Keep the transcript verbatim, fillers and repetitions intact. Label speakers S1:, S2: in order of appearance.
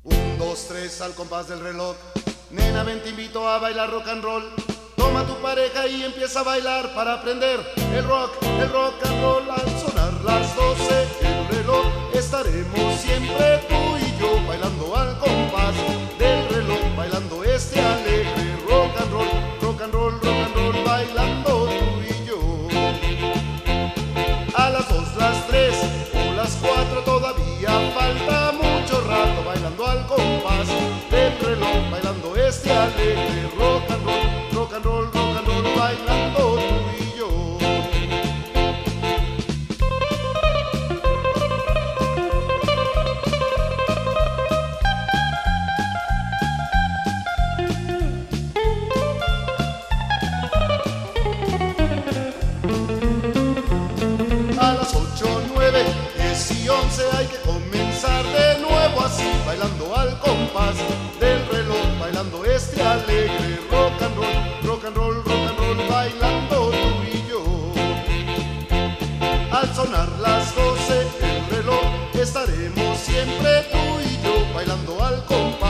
S1: Un, dos, tres, al compás del reloj. Nena, ven, te invito a bailar rock and roll. Toma tu pareja y empieza a bailar para aprender el rock, el rock and roll. Al sonar las doce el reloj, estaremos siempre tú y yo bailando al compás del reloj, bailando este alegre rock and roll, rock and roll, rock and roll, bailando tú y yo. A las dos, las tres o las cuatro todavía falta mucho rato, bailando al compás del reloj, bailando este alegre rock and roll, rock and roll, rock and roll, bailando tú y yo. A las ocho, nueve, diez y once hay que comenzar de nuevo así, bailando al compás del reloj, bailando este alegre rock and roll, rock and roll, rock and roll, bailando tú y yo. Al sonar las doce el reloj, estaremos siempre tú y yo bailando al compás